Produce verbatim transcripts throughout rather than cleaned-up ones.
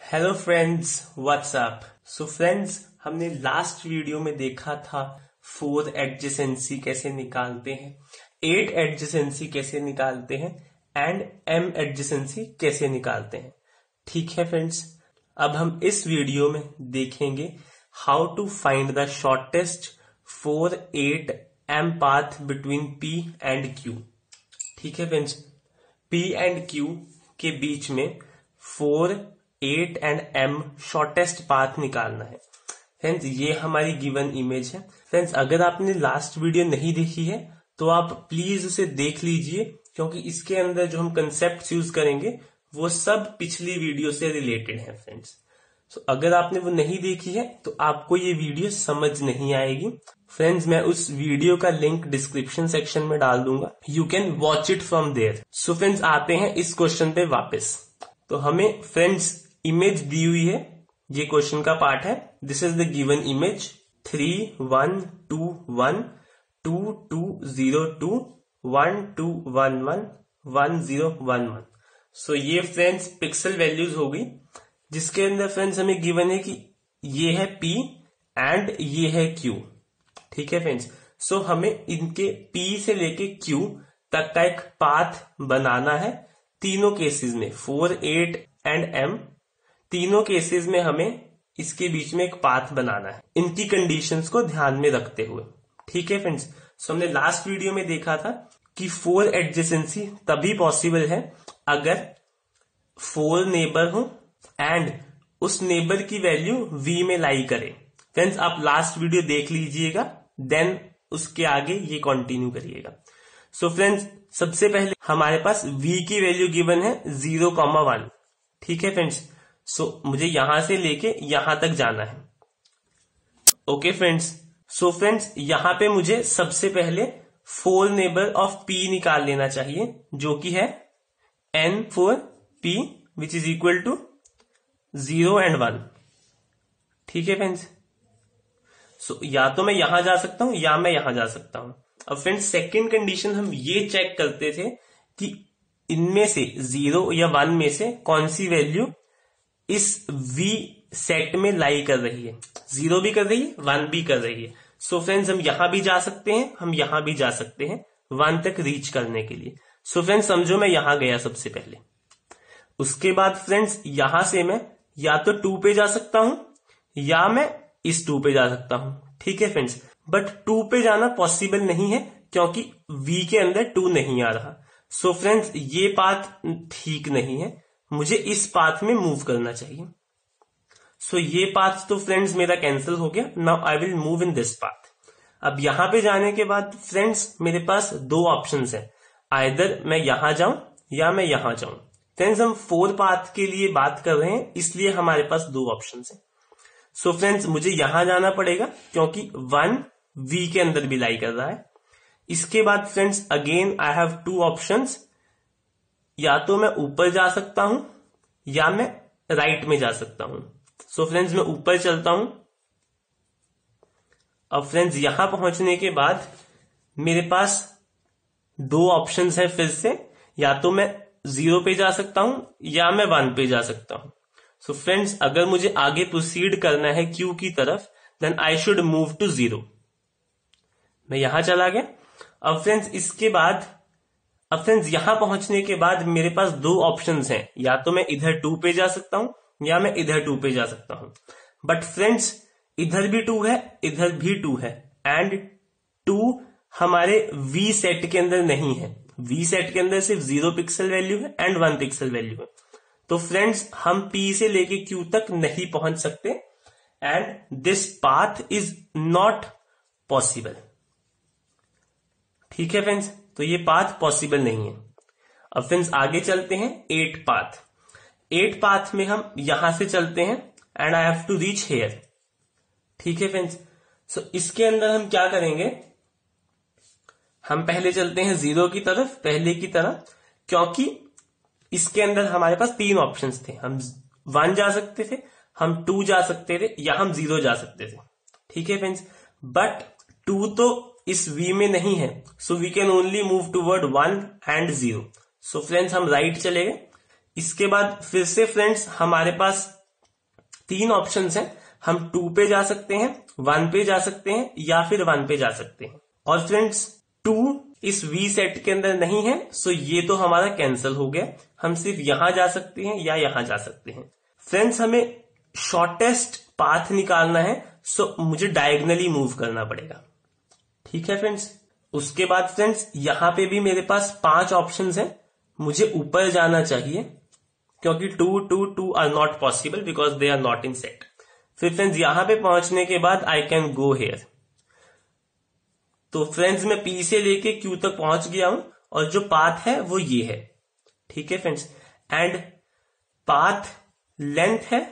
Hello friends, what's up. So friends, हमने last video में देखा था फोर एडजेसेंसी कैसे निकालते हैं, एट एडजेसेंसी कैसे निकालते हैं एंड एम एडजेसेंसी कैसे निकालते हैं। ठीक है फ्रेंड्स, अब हम इस वीडियो में देखेंगे how to find the shortest four eight M path between P and Q. ठीक है फ्रेंड्स, पी एंड क्यू के बीच में four eight and M shortest path निकालना है। फ्रेंड्स, ये हमारी गिवन इमेज है। फ्रेंड्स, अगर आपने लास्ट वीडियो नहीं देखी है तो आप प्लीज उसे देख लीजिए, क्योंकि इसके अंदर जो हम कंसेप्ट यूज करेंगे वो सब पिछली वीडियो से रिलेटेड है। फ्रेंड्स, तो अगर आपने वो नहीं देखी है तो आपको ये वीडियो समझ नहीं आएगी। फ्रेंड्स, मैं उस वीडियो का लिंक डिस्क्रिप्शन सेक्शन में डाल दूंगा, you can watch it from there. So friends, आते हैं इस क्वेश्चन पे वापस। तो हमें फ्रेंड्स इमेज दी हुई है, ये क्वेश्चन का पार्ट है। This is the given image three one two one two two zero two one two one one one zero one one. So ये फ्रेंड्स पिक्सल वैल्यूज होगी, जिसके अंदर फ्रेंड्स हमें गिवन है कि ये है P एंड ये है Q। ठीक है फ्रेंड्स, सो so हमें इनके P से लेके Q तक का एक पाथ बनाना है। तीनों केसेस में फोर एट एंड M, तीनों केसेस में हमें इसके बीच में एक पाथ बनाना है, इनकी कंडीशंस को ध्यान में रखते हुए। ठीक है फ्रेंड्स, सो हमने लास्ट वीडियो में देखा था कि फोर एडजेसेंसी तभी पॉसिबल है अगर फोर नेबर हो एंड उस नेबर की वैल्यू V में लाई करे। फ्रेंड्स, आप लास्ट वीडियो देख लीजिएगा, देन उसके आगे ये कंटिन्यू करिएगा। सो फ्रेंड्स, सबसे पहले हमारे पास V की वैल्यू गिवन है जीरो कॉमा वन। ठीक है फ्रेंड्स, सो मुझे यहां से लेके यहां तक जाना है। ओके फ्रेंड्स, सो फ्रेंड्स यहां पे मुझे सबसे पहले फोर नेबर ऑफ P निकाल लेना चाहिए, जो कि है N four P which is equal to zero and one. ठीक है फ्रेंड्स, सो so, या तो मैं यहां जा सकता हूं या मैं यहां जा सकता हूं। अब फ्रेंड्स, सेकेंड कंडीशन हम ये चेक करते थे कि इनमें से जीरो या वन में से कौन सी वैल्यू इस V सेट में लाई कर रही है। जीरो भी कर रही है, वन भी कर रही है। सो so फ्रेंड्स, हम यहां भी जा सकते हैं, हम यहां भी जा सकते हैं वन तक रीच करने के लिए। सो so फ्रेंड्स, समझो मैं यहां गया सबसे पहले। उसके बाद फ्रेंड्स यहां से मैं या तो टू पे जा सकता हूं या मैं इस टू पे जा सकता हूं। ठीक है फ्रेंड्स, बट टू पे जाना पॉसिबल नहीं है क्योंकि V के अंदर टू नहीं आ रहा। सो so फ्रेंड्स, ये पाथ ठीक नहीं है, मुझे इस पाथ में मूव करना चाहिए। सो so ये पाथ तो फ्रेंड्स मेरा कैंसिल हो गया। Now I will move in this path. अब यहां पे जाने के बाद फ्रेंड्स मेरे पास दो ऑप्शंस हैं, आइदर मैं यहां जाऊं या मैं यहां जाऊं। फ्रेंड्स, हम फोर पाथ के लिए बात कर रहे हैं, इसलिए हमारे पास दो ऑप्शंस हैं। सो फ्रेंड्स, मुझे यहां जाना पड़ेगा क्योंकि वन V के अंदर भी लाई कर रहा है। इसके बाद friends again I have two options, या तो मैं ऊपर जा सकता हूं या मैं राइट में जा सकता हूं। सो फ्रेंड्स, मैं ऊपर चलता हूं। अब फ्रेंड्स यहां पहुंचने के बाद मेरे पास दो ऑप्शंस हैं फिर से, या तो मैं जीरो पे जा सकता हूं या मैं वन पे जा सकता हूं। सो फ्रेंड्स, अगर मुझे आगे प्रोसीड करना है Q की तरफ, then I should move to zero. मैं यहां चला गया। अब फ्रेंड्स इसके बाद अब फ्रेंड्स यहां पहुंचने के बाद मेरे पास दो ऑप्शंस हैं, या तो मैं इधर टू पे जा सकता हूं या मैं इधर टू पे जा सकता हूं। बट फ्रेंड्स इधर भी टू है, इधर भी टू है, एंड टू हमारे V सेट के अंदर नहीं है। V सेट के अंदर सिर्फ जीरो पिक्सल वैल्यू है एंड वन पिक्सल वैल्यू है। तो फ्रेंड्स हम P से लेके Q तक नहीं पहुंच सकते, and this path is not possible. ठीक है फ्रेंड्स, तो ये पाथ पॉसिबल नहीं है। अब फ्रेंड्स आगे चलते हैं एट पाथ। एट पाथ में हम यहां से चलते हैं and I have to reach here. ठीक है फ्रेंड्स, सो इसके अंदर हम क्या करेंगे, हम पहले चलते हैं जीरो की तरफ, पहले की तरह, क्योंकि इसके अंदर हमारे पास तीन ऑप्शंस थे। हम वन जा सकते थे, हम टू जा सकते थे, या हम जीरो जा सकते थे। ठीक है फ्रेंड्स, बट टू तो इस V में नहीं है, so we can only move toward one and zero. So friends हम राइट चले गए। इसके बाद फिर से फ्रेंड्स हमारे पास तीन ऑप्शंस हैं, हम टू पे जा सकते हैं, वन पे जा सकते हैं या फिर वन पे जा सकते हैं। और फ्रेंड्स टू इस वी सेट के अंदर नहीं है, सो ये तो हमारा कैंसिल हो गया, हम सिर्फ यहां जा सकते हैं या यहां जा सकते हैं। फ्रेंड्स हमें शॉर्टेस्ट पाथ निकालना है, सो मुझे डायगनली मूव करना पड़ेगा। ठीक है फ्रेंड्स, उसके बाद फ्रेंड्स यहां पे भी मेरे पास पांच ऑप्शंस हैं, मुझे ऊपर जाना चाहिए क्योंकि two two two are not possible because they are not in set. फिर फ्रेंड्स यहां पे पहुंचने के बाद आई कैन गो हेयर। तो फ्रेंड्स मैं पी से लेके क्यू तक पहुंच गया हूं और जो पाथ है वो ये है। ठीक है फ्रेंड्स, एंड पाथ लेंथ है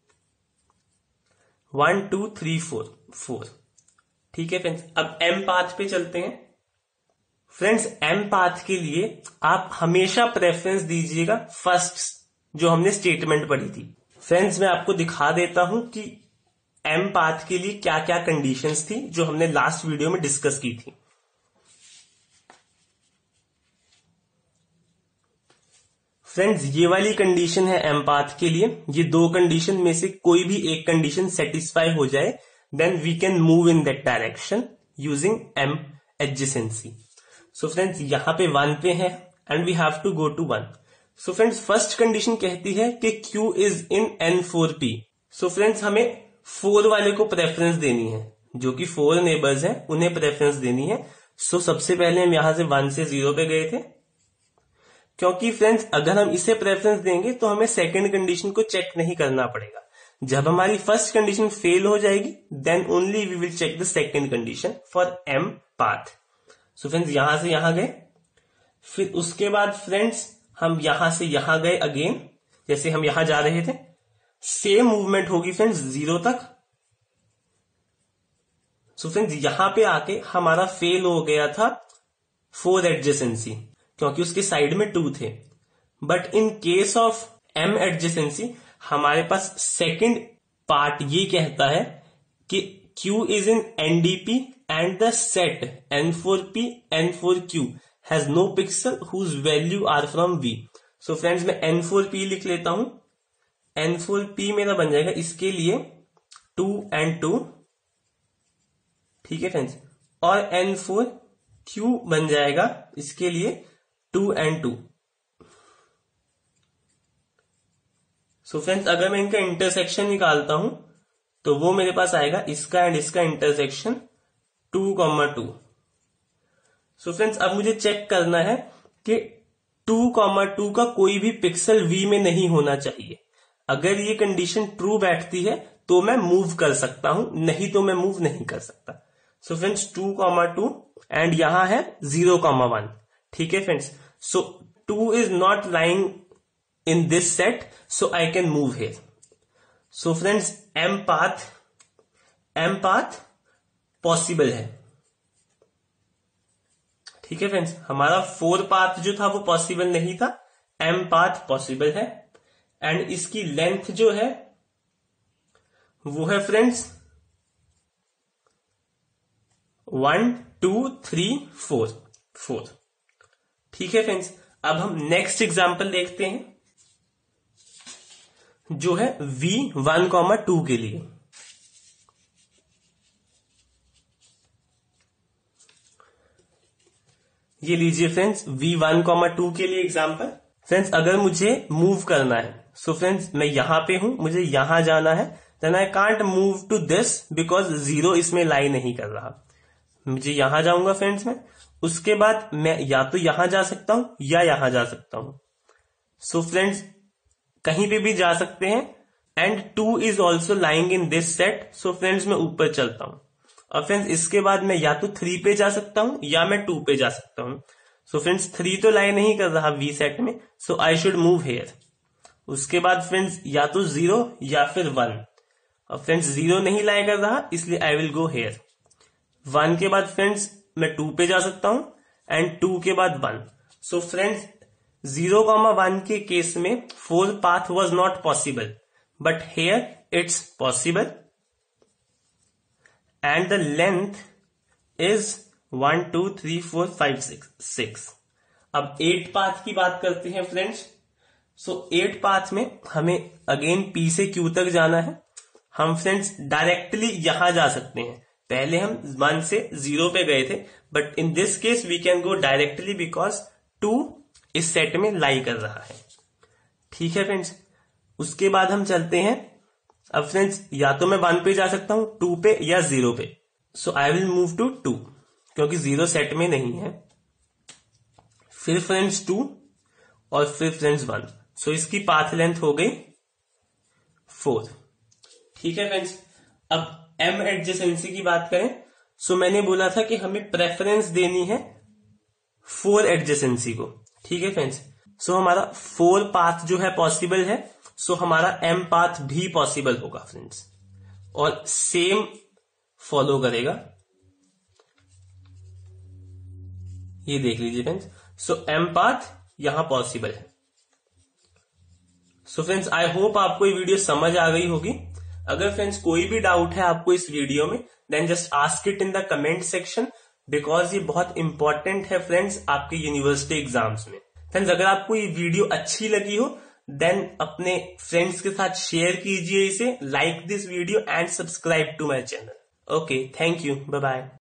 one two three four four. ठीक है फ्रेंड्स, अब एम पाथ पे चलते हैं। फ्रेंड्स एम पाथ के लिए आप हमेशा प्रेफरेंस दीजिएगा फर्स्ट जो हमने स्टेटमेंट पढ़ी थी। फ्रेंड्स मैं आपको दिखा देता हूं कि एम पाथ के लिए क्या क्या कंडीशंस थी जो हमने लास्ट वीडियो में डिस्कस की थी। फ्रेंड्स ये वाली कंडीशन है एम पाथ के लिए, ये दो कंडीशन में से कोई भी एक कंडीशन सेटिस्फाई हो जाए then we can move in that direction using M adjacency. So friends यहां पे वन पे है and we have to go to one. So friends first condition कहती है कि Q is in N four P. So friends हमें four वाले को प्रेफरेंस देनी है, जो कि फोर नेबर्स हैं उन्हें प्रेफरेंस देनी है। सो so, सबसे पहले हम यहां से वन से जीरो पे गए थे, क्योंकि फ्रेंड्स अगर हम इसे प्रेफरेंस देंगे तो हमें सेकंड कंडीशन को चेक नहीं करना पड़ेगा। जब हमारी फर्स्ट कंडीशन फेल हो जाएगी then only we will check the second condition for M path. So friends यहां से यहां गए, फिर उसके बाद फ्रेंड्स हम यहां से यहां गए अगेन, जैसे हम यहां जा रहे थे सेम मूवमेंट होगी फ्रेंड्स जीरो तक। सो फ्रेंड्स यहां पे आके हमारा फेल हो गया था फोर एडजेसेंसी क्योंकि उसके साइड में टू थे। But in case of M adjacency हमारे पास सेकंड पार्ट ये कहता है कि Q is in NDP and the set N four P N four Q has no pixel whose value are from V। So friends मैं N four P लिख लेता हूं, एन फोर पी मेरा बन जाएगा इसके लिए टू एंड टू। ठीक है फ्रेंड्स, और एन फोर क्यू बन जाएगा इसके लिए two and two. So friends अगर मैं इनका इंटरसेक्शन निकालता हूं तो वो मेरे पास आएगा इसका एंड इसका intersection two comma two. So friends अब मुझे चेक करना है कि टू कॉमा टू का कोई भी पिक्सल V में नहीं होना चाहिए। अगर ये कंडीशन ट्रू बैठती है तो मैं मूव कर सकता हूं, नहीं तो मैं मूव नहीं कर सकता। So friends two comma two and यहां है जीरो कॉमा वन। ठीक है friends, so two is not lying in this set so I can move here. So friends M path M path possible है। ठीक है फ्रेंड्स, हमारा four path जो था वो पॉसिबल नहीं था, एम पाथ पॉसिबल है एंड इसकी लेंथ जो है वो है friends one two three four four. ठीक है फ्रेंड्स, अब हम नेक्स्ट एग्जांपल देखते हैं जो है वी वन कॉमा टू के लिए। ये लीजिए friends V one comma two के लिए एग्जांपल। फ्रेंड्स अगर मुझे मूव करना है, सो so फ्रेंड्स मैं यहां पे हूं, मुझे यहां जाना है, then I can't move to this because zero इसमें लाई नहीं कर रहा। मुझे यहां जाऊंगा फ्रेंड्स मैं, उसके बाद मैं या तो यहां जा सकता हूं या यहां जा सकता हूं। सो so फ्रेंड्स कहीं पे भी जा सकते हैं and two is also lying in this set. So friends मैं ऊपर चलता हूं और फ्रेंड्स इसके बाद मैं या तो थ्री पे जा सकता हूं या मैं टू पे जा सकता हूं। सो फ्रेंड्स थ्री तो लाई नहीं कर रहा वी सेट में, so I should move here. उसके बाद फ्रेंड्स या तो जीरो या फिर वन, और फ्रेंड्स जीरो नहीं लाई कर रहा इसलिए I will go here. One के बाद फ्रेंड्स मैं टू पे जा सकता हूं एंड टू के बाद one. So friends zero comma one के केस में four path was not possible, but here it's possible and the length is one two three four five six six. अब एट पाथ की बात करते हैं friends. सो eight path में हमें again P से क्यू तक जाना है, हम फ्रेंड्स डायरेक्टली यहां जा सकते हैं। पहले हम वन से जीरो पे गए थे, but in this case we can go directly because two इस सेट में लाई कर रहा है। ठीक है फ्रेंड्स, उसके बाद हम चलते हैं। अब फ्रेंड्स या तो मैं वन पे जा सकता हूं, टू पे या जीरो पे। So I will move to two क्योंकि जीरो सेट में नहीं है। फिर फ्रेंड्स टू और फिर फ्रेंड्स वन। सो इसकी पाथ लेंथ हो गई फोर। ठीक है फ्रेंड्स, अब एम एडजेसेंसी की बात करें। सो मैंने बोला था कि हमें प्रेफरेंस देनी है फोर एडजेसेंसी को। ठीक है फ्रेंड्स, सो हमारा फोर पाथ जो है पॉसिबल है, सो हमारा एम पाथ भी पॉसिबल होगा फ्रेंड्स, और सेम फॉलो करेगा। ये देख लीजिए फ्रेंड्स, सो एम पाथ यहां पॉसिबल है। सो फ्रेंड्स आई होप आपको ये वीडियो समझ आ गई होगी। अगर फ्रेंड्स कोई भी डाउट है आपको इस वीडियो में, then just ask it in the comment section, because ये बहुत इंपॉर्टेंट है फ्रेंड्स आपके यूनिवर्सिटी एग्जाम्स में। फ्रेंड्स अगर आपको ये वीडियो अच्छी लगी हो, देन अपने फ्रेंड्स के साथ शेयर कीजिए इसे, like this video and subscribe to my channel. Okay, thank you, bye bye.